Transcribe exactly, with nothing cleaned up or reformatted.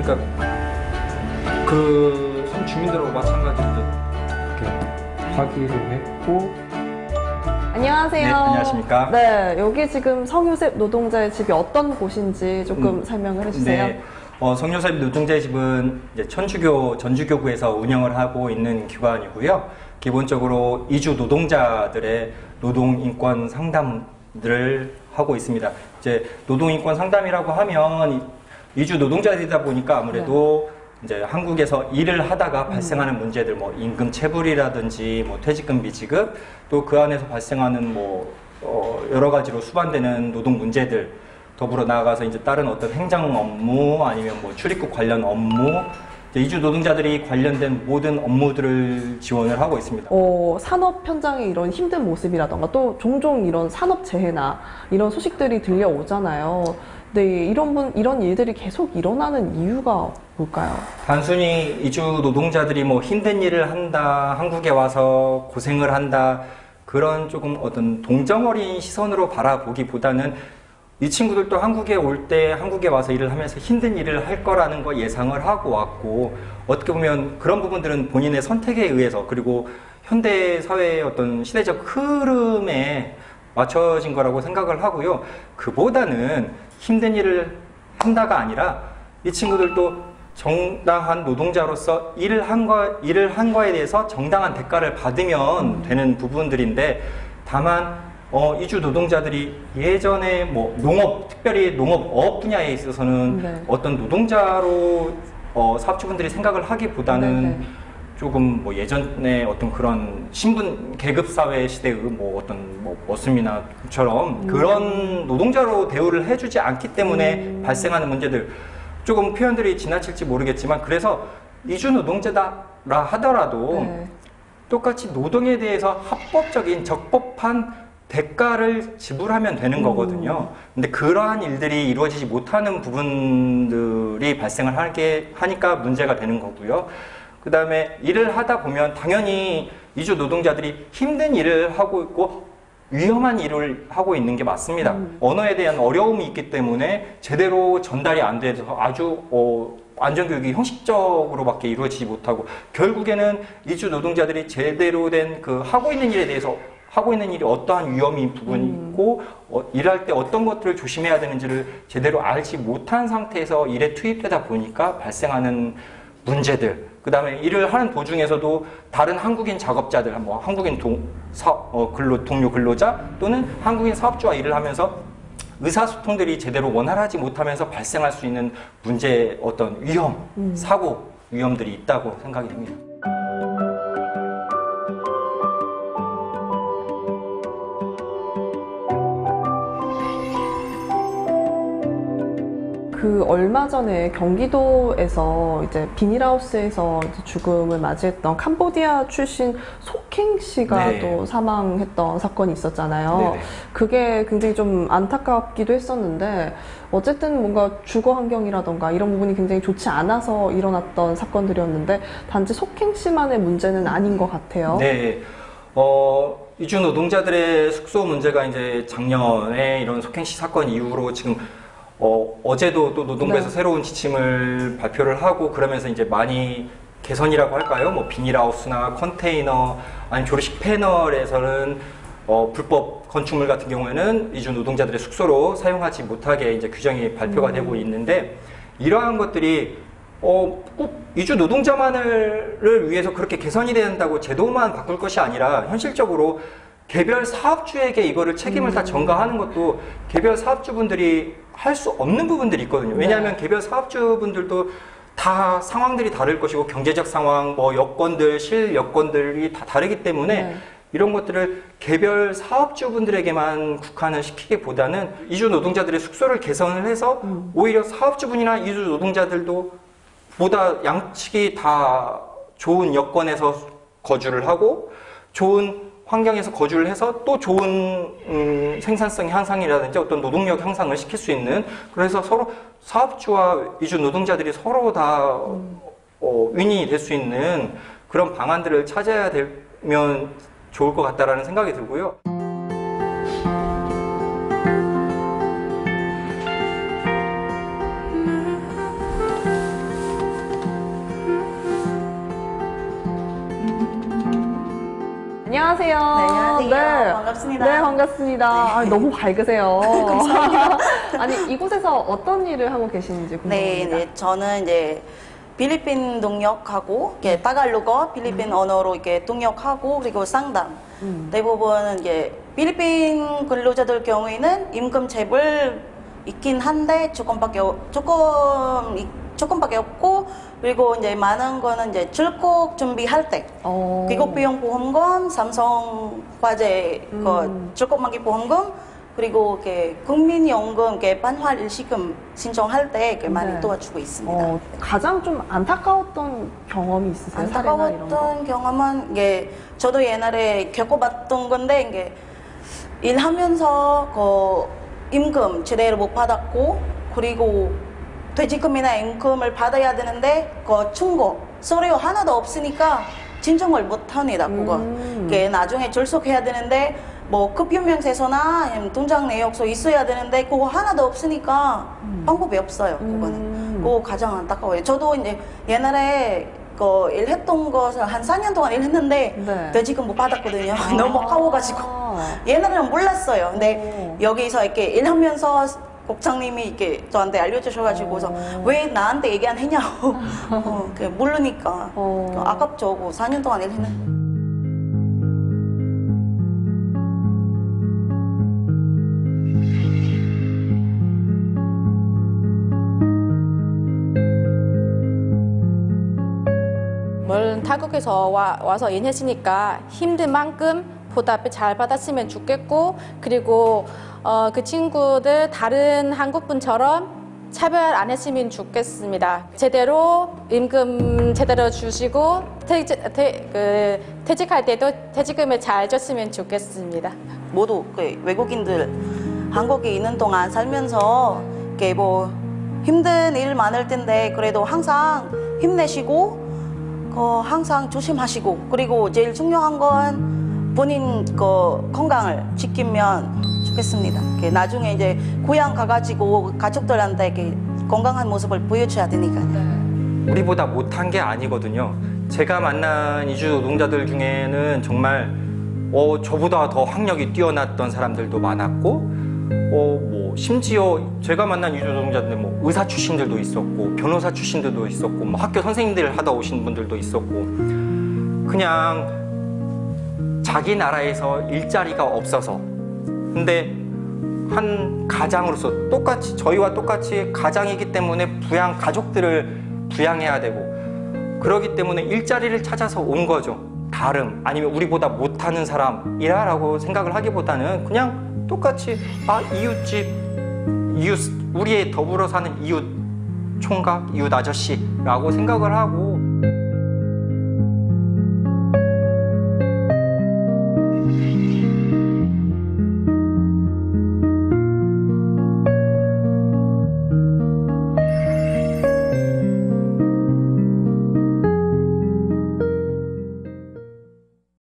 그러니까 그 섬 주민들하고 마찬가지로 이렇게 하기로 했고. 안녕하세요. 네, 안녕하십니까. 네, 여기 지금 성요셉 노동자의 집이 어떤 곳인지 조금 음, 설명을 해주세요. 네, 어, 성요셉 노동자의 집은 이제 천주교 전주교구에서 운영을 하고 있는 기관이고요. 기본적으로 이주 노동자들의 노동 인권 상담들을 하고 있습니다. 이제 노동 인권 상담이라고 하면 이주 노동자들이다 보니까 아무래도 네. 이제 한국에서 일을 하다가 발생하는 문제들, 뭐 임금 체불이라든지 뭐 퇴직금 미지급, 또 그 안에서 발생하는 뭐 어 여러 가지로 수반되는 노동 문제들, 더불어 나아가서 이제 다른 어떤 행정 업무 아니면 뭐 출입국 관련 업무, 이주 노동자들이 관련된 모든 업무들을 지원을 하고 있습니다. 어, 산업 현장의 이런 힘든 모습이라던가 또 종종 이런 산업 재해나 이런 소식들이 들려오잖아요. 네, 이런 분, 이런 일들이 계속 일어나는 이유가 뭘까요? 단순히 이주 노동자들이 뭐 힘든 일을 한다, 한국에 와서 고생을 한다, 그런 조금 어떤 동정어린 시선으로 바라보기보다는 이 친구들도 한국에 올 때 한국에 와서 일을 하면서 힘든 일을 할 거라는 거 예상을 하고 왔고, 어떻게 보면 그런 부분들은 본인의 선택에 의해서, 그리고 현대 사회의 어떤 시대적 흐름에 맞춰진 거라고 생각을 하고요. 그보다는 힘든 일을 한다가 아니라 이 친구들도 정당한 노동자로서 일을 한 거, 일을 한 거에 대해서 정당한 대가를 받으면 되는 부분들인데, 다만 어, 이주 노동자들이 예전에 뭐 농업, 특별히 농업업 분야에 있어서는 네. 어떤 노동자로 어, 사업주분들이 생각을 하기보다는 네네. 조금 뭐 예전에 어떤 그런 신분 계급 사회 시대의 뭐 어떤 뭐 머슴이나처럼 음. 그런 노동자로 대우를 해주지 않기 때문에 음. 발생하는 문제들, 조금 표현들이 지나칠지 모르겠지만, 그래서 이주 노동자라 하더라도 네. 똑같이 노동에 대해서 합법적인 적법한 대가를 지불하면 되는 거거든요. 근데 그러한 일들이 이루어지지 못하는 부분들이 발생을 하게 하니까 문제가 되는 거고요. 그 다음에 일을 하다 보면 당연히 이주 노동자들이 힘든 일을 하고 있고 위험한 일을 하고 있는 게 맞습니다. 음. 언어에 대한 어려움이 있기 때문에 제대로 전달이 안 돼서 아주 어, 안전교육이 형식적으로밖에 이루어지지 못하고, 결국에는 이주 노동자들이 제대로 된 그 하고 있는 일에 대해서, 하고 있는 일이 어떠한 위험이 부분이 음. 있고 어, 일할 때 어떤 것들을 조심해야 되는지를 제대로 알지 못한 상태에서 일에 투입되다 보니까 발생하는 문제들, 그 다음에 일을 하는 도중에서도 다른 한국인 작업자들, 뭐 한국인 동, 사, 어, 근로, 동료 근로자 또는 한국인 사업주와 일을 하면서 의사소통들이 제대로 원활하지 못하면서 발생할 수 있는 문제, 어떤 위험, 음. 사고 위험들이 있다고 생각이 됩니다. 그 얼마 전에 경기도에서 이제 비닐하우스에서 이제 죽음을 맞이했던 캄보디아 출신 속행 씨가 네. 또 사망했던 사건이 있었잖아요. 네네. 그게 굉장히 좀 안타깝기도 했었는데, 어쨌든 뭔가 주거 환경이라던가 이런 부분이 굉장히 좋지 않아서 일어났던 사건들이었는데, 단지 속행 씨만의 문제는 아닌 것 같아요. 네. 어, 이주 노동자들의 숙소 문제가 이제 작년에 이런 속행 씨 사건 이후로 지금 어, 어제도 또 노동부에서 네. 새로운 지침을 발표를 하고, 그러면서 이제 많이 개선이라고 할까요? 뭐 비닐하우스나 컨테이너, 아니 조립식 패널에서는 어, 불법 건축물 같은 경우에는 이주 노동자들의 숙소로 사용하지 못하게 이제 규정이 발표가 음. 되고 있는데, 이러한 것들이 어, 꼭 이주 노동자만을 위해서 그렇게 개선이 된다고 제도만 바꿀 것이 아니라, 현실적으로 개별 사업주에게 이거를 책임을 음. 다 전가하는 것도 개별 사업주분들이 할 수 없는 부분들이 있거든요. 왜냐하면 네. 개별 사업주분들도 다 상황들이 다를 것이고, 경제적 상황, 뭐 여건들, 실 여건들이 다 다르기 때문에 네. 이런 것들을 개별 사업주분들에게만 국한을 시키기보다는 이주 노동자들의 숙소를 개선을 해서 음. 오히려 사업주분이나 이주 노동자들도 보다 양측이 다 좋은 여건에서 거주를 하고 좋은 환경에서 거주를 해서 또 좋은 음, 생산성 향상이라든지 어떤 노동력 향상을 시킬 수 있는, 그래서 서로 사업주와 이주 노동자들이 서로 다 음. 어, 윈이 될 수 있는 그런 방안들을 찾아야 되면 좋을 것 같다라는 생각이 들고요. 안녕하세요. 네, 안녕하세요. 반갑습니다. 네, 반갑습니다. 아, 너무 밝으세요. 아니, 이곳에서 어떤 일을 하고 계시는지 네, 궁금합니다. 네, 저는 이제 필리핀 동역하고 이렇게 따갈로거 필리핀 음. 언어로 이렇게 동역하고 그리고 상담. 음. 대부분 이제 필리핀 근로자들 경우에는 임금 체불 있긴 한데 조금밖에 없- 조금 이- 조금밖에 없고 그리고 이제 많은 거는 이제 출국 준비할 때 어. 귀국 비용 보험금, 삼성 화재 음. 그 출국 만기 보험금 그리고 이렇게 국민연금 이렇게 반환 일시금 신청할 때 이렇게 많이 네. 도와주고 있습니다. 어, 가장 좀 안타까웠던 경험이 있으세요? 사례나 이런 거? 안타까웠던 경험은 이게 저도 옛날에 겪어봤던 건데 이게 일하면서 그 임금 제대로 못 받았고 그리고 퇴직금이나 임금을 받아야 되는데 그 충고 서류 하나도 없으니까 진정을 못 합니다. 그거 음. 이게 나중에 출석해야 되는데 뭐 급유명세서나 아니면 통장 내역서 있어야 되는데 그거 하나도 없으니까 방법이 없어요. 그거는 음. 그거 가장 안타까워요. 저도 이제 옛날에 그 일했던 것을 한 사 년 동안 일했는데 네. 퇴직금 못 받았거든요. 너무 아까워가지고 아. 옛날에는 몰랐어요. 근데 오. 여기서 이렇게 일하면서 국장님이 이렇게 저한테 알려주셔가지고서 오. 왜 나한테 얘기 안 했냐고 어, 그 모르니까 어. 아깝죠. 그거 사 년 동안 일했는데. 멀은 타국에서 와, 와서 일했으니까 힘든 만큼 보답을 잘 받았으면 좋겠고 그리고 어, 그 친구들 다른 한국분처럼 차별 안 했으면 좋겠습니다. 제대로 임금 제대로 주시고 퇴직, 퇴, 그, 퇴직할 때도 퇴직금을 잘 줬으면 좋겠습니다. 모두 그 외국인들 한국에 있는 동안 살면서 이렇게 뭐 힘든 일 많을 텐데 그래도 항상 힘내시고 그 항상 조심하시고 그리고 제일 중요한 건 본인 그 건강을 지키면 좋겠습니다. 이렇게 나중에 이제 고향 가가지고 가족들한테 이렇게 건강한 모습을 보여줘야 되니까요. 우리보다 못한 게 아니거든요. 제가 만난 이주 노동자들 중에는 정말 어, 저보다 더 학력이 뛰어났던 사람들도 많았고 어, 뭐 심지어 제가 만난 이주 노동자들 뭐 의사 출신들도 있었고 변호사 출신들도 있었고 뭐 학교 선생님들 하다 오신 분들도 있었고 그냥 자기 나라에서 일자리가 없어서 근데 한 가장으로서 똑같이 저희와 똑같이 가장이기 때문에 부양 가족들을 부양해야 되고 그러기 때문에 일자리를 찾아서 온 거죠. 다름 아니면 우리보다 못하는 사람이라라고 생각을 하기보다는 그냥 똑같이 아 이웃집 이웃 우리의 더불어 사는 이웃 총각 이웃 아저씨라고 생각을 하고